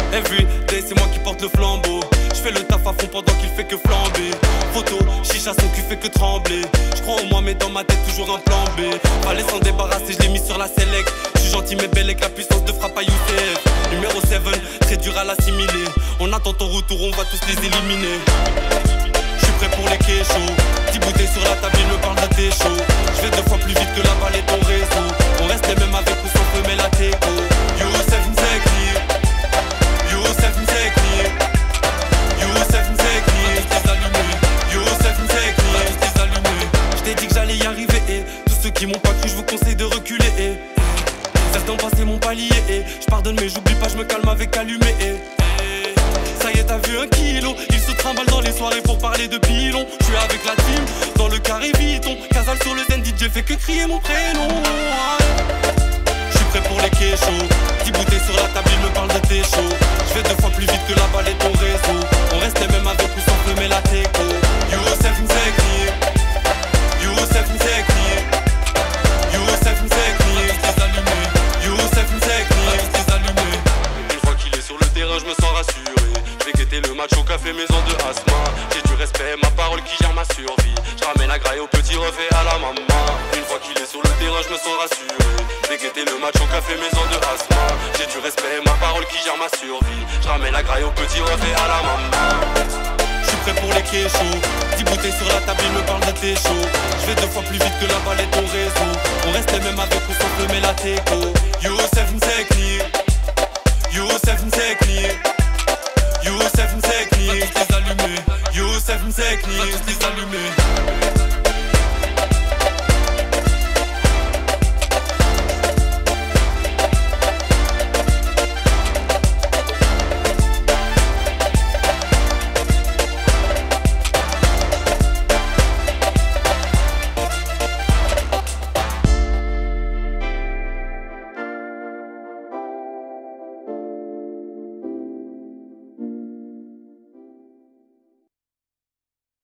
Every day c'est moi qui porte le flambeau. Je fais le taf à fond pendant qu'il fait que flamber. Photo, chicha son cul fait que trembler. Je crois en moi mais dans ma tête toujours un plan B. Fallait s'en débarrasser, je l'ai mis sur la select. Je suis gentil mais belle avec la puissance de frappe à Youssef. Numéro 7, très dur à l'assimiler. On attend ton retour, on va tous les éliminer. Je suis prêt pour les kéchos. 10 bouteilles sur la table, il me parle de tes shows. Je vais 2 fois plus vite que la balle et ton réseau. On reste les mêmes avec ou sans feu mais la teco. Youssef Mzekni, Youssef Mzekni, Youssef Mzekni. Tous les allumés, Youssef Mzekni, tous les allumés. Je t'ai dit que j'allais y arriver et tous ceux qui m'ont pas cru, je vous conseille de reculer et certains passaient mon palier et je pardonne mais j'oublie pas, je me calme avec allumé et ça y est t'as vu 1 kilo. Il se trimballe dans les soirées pour parler de pilon. Je suis avec la team, dans le carré Vuitton. Casal sur le zen, DJ fait que crier mon prénom. Je suis prêt pour les kéchos. 10 bouteilles sur la table, il me parle de tes shows. Je vais 2 fois plus vite que la balle et ton réseau. On reste les mêmes avec ou sans feu mais la teco. Youssef Mzekni, Youssef Mzekni, Youssef Mzekni. Tous les allumés, Youssef Mzekni, tous les allumés. Une fois qu'il est sur le terrain, je me sens rassuré. Guetter le match au café maison de Asma. J'ai du respect, ma parole qui gère ma survie. Je ramène la graille au petit refait à la maman. Une fois qu'il est sur le terrain, je me sens rassuré. J'ai guetté le match au café maison de Asma. J'ai du respect, ma parole qui gère ma survie. Je ramène la graille au petit refait à la maman. Je suis prêt pour les kéchos. 10 bouteilles sur la table, il me parle de tes shows. Je vais 2 fois plus vite que la balle et ton réseau. On reste les mêmes avec ou sans feu mais la teco. Youssef Mzekni.